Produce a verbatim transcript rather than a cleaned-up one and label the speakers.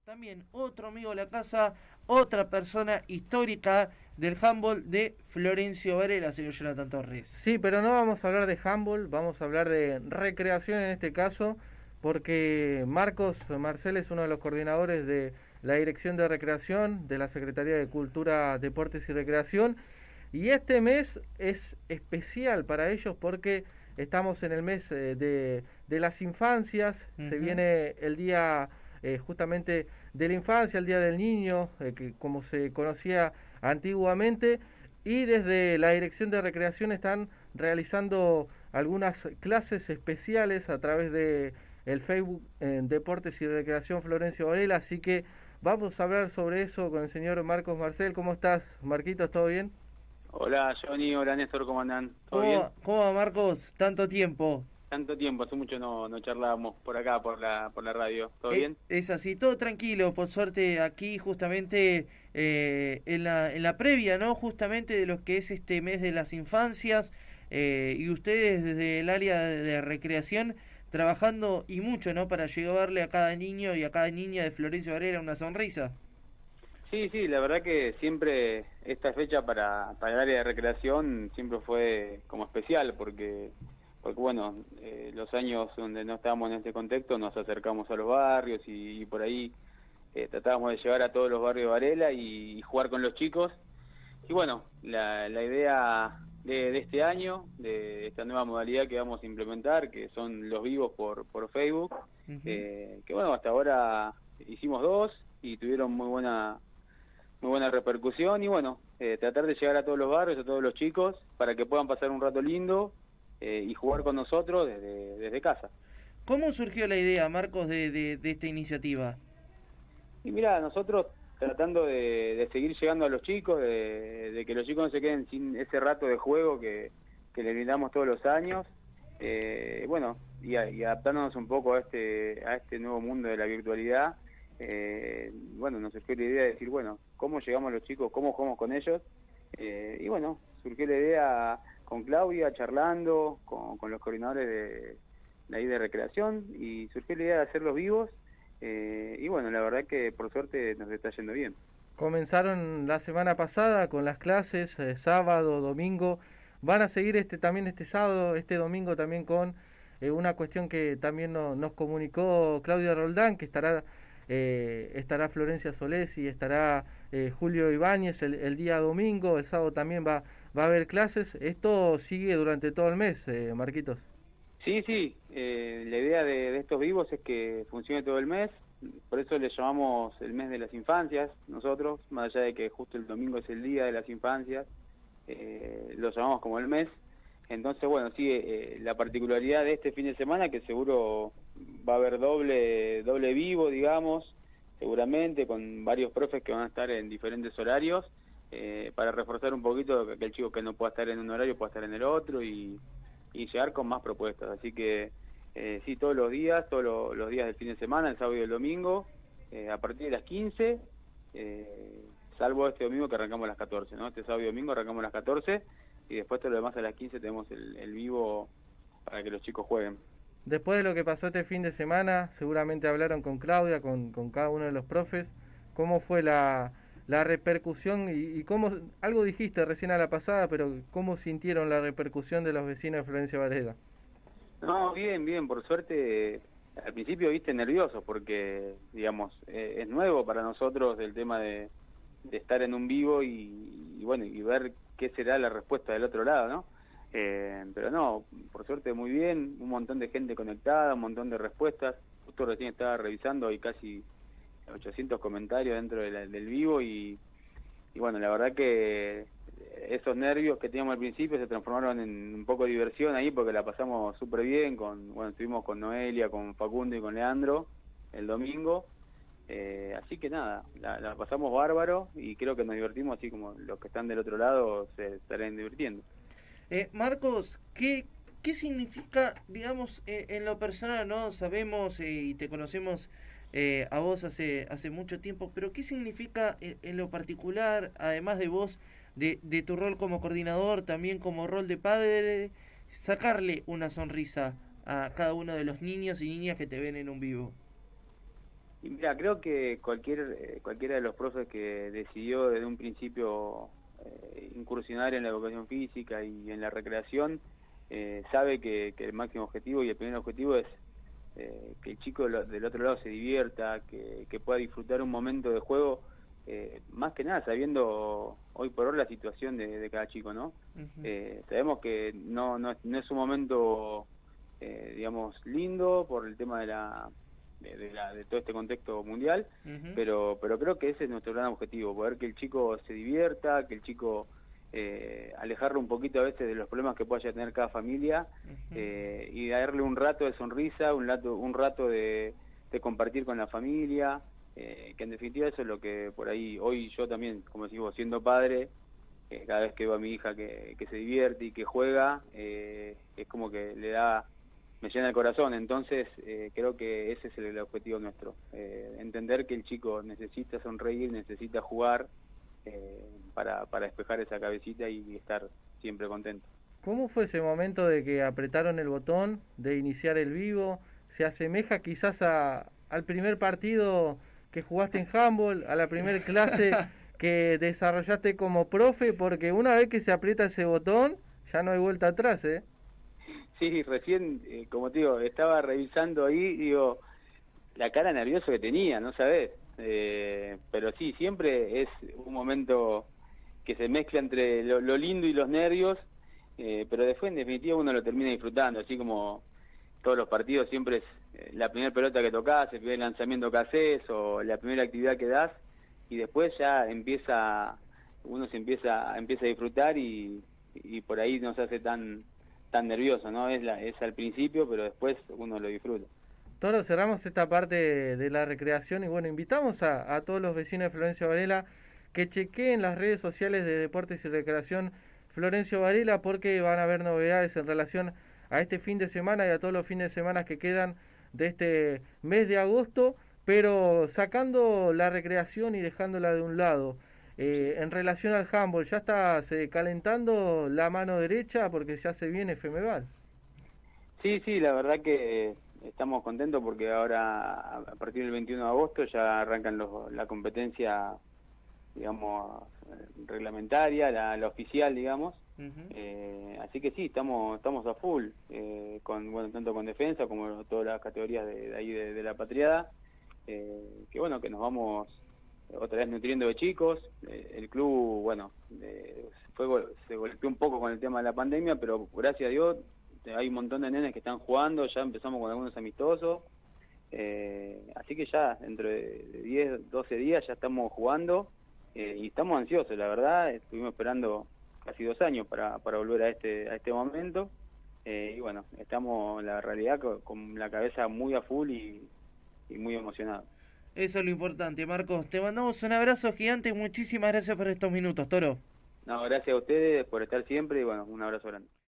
Speaker 1: También otro amigo de la casa, otra persona histórica del handball de Florencio Varela, señor Jonathan Torres.
Speaker 2: Sí, pero no vamos a hablar de handball, vamos a hablar de recreación en este caso, porque Marcos Marcel es uno de los coordinadores de la Dirección de Recreación de la Secretaría de Cultura, Deportes y Recreación, y este mes es especial para ellos porque estamos en el mes eh, de, de las infancias, uh-huh. Se viene el día eh, justamente de la infancia, el día del niño, eh, que como se conocía antiguamente, y desde la Dirección de Recreación están realizando algunas clases especiales a través de el Facebook en Deportes y Recreación Florencio Varela, así que vamos a hablar sobre eso con el señor Marcos Marcel. ¿Cómo estás, Marquitos? ¿Todo bien?
Speaker 3: Hola Johnny, hola Néstor, ¿cómo andan? ¿Todo
Speaker 1: ¿Cómo,
Speaker 3: bien?
Speaker 1: ¿Cómo va, Marcos? Tanto tiempo.
Speaker 3: Tanto tiempo, hace mucho no, no charlábamos por acá, por la por la radio. ¿Todo
Speaker 1: Eh,
Speaker 3: bien?
Speaker 1: Es así, todo tranquilo, por suerte aquí justamente eh, en, la, en la previa, ¿no? Justamente de lo que es este mes de las infancias eh, y ustedes desde el área de, de recreación trabajando y mucho, ¿no? Para llevarle a cada niño y a cada niña de Florencio Varela una sonrisa.
Speaker 3: Sí, sí, la verdad que siempre esta fecha para, para el área de recreación siempre fue como especial porque, porque bueno, eh, los años donde no estábamos en este contexto nos acercamos a los barrios y, y por ahí eh, tratábamos de llegar a todos los barrios de Varela y, y jugar con los chicos. Y bueno, la, la idea de, de este año, de esta nueva modalidad que vamos a implementar, que son los vivos por, por Facebook, uh-huh. eh, que bueno, hasta ahora hicimos dos y tuvieron muy buena muy buena repercusión y bueno, eh, tratar de llegar a todos los barrios, a todos los chicos, para que puedan pasar un rato lindo eh, y jugar con nosotros desde, desde casa.
Speaker 1: ¿Cómo surgió la idea, Marcos, de, de, de esta iniciativa?
Speaker 3: Y mira, nosotros tratando de, de seguir llegando a los chicos, de, de que los chicos no se queden sin ese rato de juego que, que les brindamos todos los años, eh, bueno, y, a, y adaptándonos un poco a este, a este nuevo mundo de la virtualidad. Eh, bueno, nos surgió la idea de decir, bueno, ¿cómo llegamos a los chicos? ¿Cómo jugamos con ellos? Eh, y bueno, surgió la idea con Claudia, charlando, con, con los coordinadores de, de ahí de recreación, y surgió la idea de hacerlos vivos, eh, y bueno, la verdad que por suerte nos está yendo bien.
Speaker 2: Comenzaron la semana pasada con las clases, eh, sábado, domingo, van a seguir este también este sábado, este domingo también con eh, una cuestión que también no, nos comunicó Claudia Roldán, que estará Eh, estará Florencia Solés y estará eh, Julio Ibáñez el, el día domingo, el sábado también va, va a haber clases. Esto sigue durante todo el mes, eh, Marquitos.
Speaker 3: Sí, sí, eh, la idea de, de estos vivos es que funcione todo el mes, por eso le llamamos el mes de las infancias nosotros, más allá de que justo el domingo es el día de las infancias, eh, lo llamamos como el mes. Entonces, bueno, sí, eh, la particularidad de este fin de semana que seguro va a haber doble doble vivo, digamos, seguramente, con varios profes que van a estar en diferentes horarios, eh, para reforzar un poquito que el chico que no pueda estar en un horario pueda estar en el otro y, y llegar con más propuestas. Así que, eh, sí, todos los días, todos los, los días del fin de semana, el sábado y el domingo, eh, a partir de las quince, eh, salvo este domingo que arrancamos a las catorce, ¿no? Este sábado y domingo arrancamos a las catorce, y después todo lo demás a las quince tenemos el, el vivo para que los chicos jueguen.
Speaker 2: Después de lo que pasó este fin de semana, seguramente hablaron con Claudia, con, con cada uno de los profes. ¿Cómo fue la, la repercusión? Y, y cómo, algo dijiste recién a la pasada, pero ¿cómo sintieron la repercusión de los vecinos de Florencio Varela?
Speaker 3: No, bien, bien, por suerte, al principio viste nerviosos porque, digamos, eh, es nuevo para nosotros el tema de, de estar en un vivo y, y bueno, y ver qué será la respuesta del otro lado, ¿no? Eh, pero no, por suerte muy bien, un montón de gente conectada, un montón de respuestas. Justo recién estaba revisando, hay casi ochocientos comentarios dentro de la, del vivo y, y bueno, la verdad que esos nervios que teníamos al principio se transformaron en un poco de diversión ahí porque la pasamos súper bien, con, bueno, estuvimos con Noelia, con Facundo y con Leandro el domingo. Eh, así que nada, la, la pasamos bárbaro y creo que nos divertimos así como los que están del otro lado se estarán divirtiendo.
Speaker 1: Eh, Marcos, ¿qué, ¿qué significa, digamos, eh, en lo personal, no? Sabemos eh, y te conocemos eh, a vos hace, hace mucho tiempo, pero ¿qué significa en, en lo particular, además de vos, de, de tu rol como coordinador, también como rol de padre, sacarle una sonrisa a cada uno de los niños y niñas que te ven en un vivo?
Speaker 3: Y mira, creo que cualquier eh, cualquiera de los profes que decidió desde un principio eh, incursionar en la educación física y en la recreación, eh, sabe que, que el máximo objetivo y el primer objetivo es eh, que el chico lo, del otro lado se divierta, que, que pueda disfrutar un momento de juego, eh, más que nada sabiendo hoy por hoy la situación de, de cada chico, ¿no? Uh-huh. eh, sabemos que no, no, no es un momento, eh, digamos, lindo por el tema de la... De, de, la, de todo este contexto mundial, uh-huh. pero pero creo que ese es nuestro gran objetivo, poder que el chico se divierta, que el chico eh, alejarlo un poquito a veces de los problemas que pueda tener cada familia, uh-huh. eh, y darle un rato de sonrisa, un rato, un rato de, de compartir con la familia, eh, que en definitiva eso es lo que por ahí, hoy yo también, como decimos, siendo padre, eh, cada vez que veo a mi hija que, que se divierte y que juega, eh, es como que le da... me llena el corazón. Entonces eh, creo que ese es el, el objetivo nuestro, eh, entender que el chico necesita sonreír, necesita jugar eh, para, para despejar esa cabecita y estar siempre contento.
Speaker 2: ¿Cómo fue ese momento de que apretaron el botón de iniciar el vivo? ¿Se asemeja quizás a, al primer partido que jugaste en handball, a la primera clase que desarrollaste como profe? Porque una vez que se aprieta ese botón ya no hay vuelta atrás, ¿eh?
Speaker 3: Sí, recién, eh, como te digo, estaba revisando ahí, digo, la cara nerviosa que tenía, ¿no sabés? Eh, pero sí, siempre es un momento que se mezcla entre lo, lo lindo y los nervios, eh, pero después en definitiva uno lo termina disfrutando, así como todos los partidos siempre es eh, la primera pelota que tocás, el primer lanzamiento que haces o la primera actividad que das, y después ya empieza, uno se empieza, empieza a disfrutar y, y por ahí no se hace tan... tan nervioso, ¿no? Es, la, es al principio, pero después uno lo disfruta.
Speaker 2: Toro, cerramos esta parte de, de la recreación y bueno, invitamos a, a todos los vecinos de Florencio Varela que chequeen las redes sociales de Deportes y Recreación Florencio Varela porque van a haber novedades en relación a este fin de semana y a todos los fines de semana que quedan de este mes de agosto, pero sacando la recreación y dejándola de un lado. Eh, en relación al handball, ¿ya estás eh, calentando la mano derecha porque ya se viene Femeval?
Speaker 3: Sí, sí, la verdad que estamos contentos porque ahora a partir del veintiuno de agosto ya arrancan los, la competencia, digamos, reglamentaria, la, la oficial, digamos. Uh-huh. eh, así que sí, estamos estamos a full, eh, con bueno tanto con defensa como todas las categorías de, de ahí de, de la patriada, eh, que bueno, que nos vamos... otra vez nutriendo de chicos. Eh, el club, bueno, eh, fue, se golpeó un poco con el tema de la pandemia, pero gracias a Dios hay un montón de nenes que están jugando, ya empezamos con algunos amistosos, eh, así que ya dentro de diez, doce días ya estamos jugando, eh, y estamos ansiosos, la verdad, estuvimos esperando casi dos años para, para volver a este, a este momento, eh, y bueno, estamos, la realidad, con, con la cabeza muy a full y, y muy emocionados.
Speaker 1: Eso es lo importante, Marcos. Te mandamos un abrazo gigante y muchísimas gracias por estos minutos, Toro.
Speaker 3: No, gracias a ustedes por estar siempre y bueno, un abrazo grande.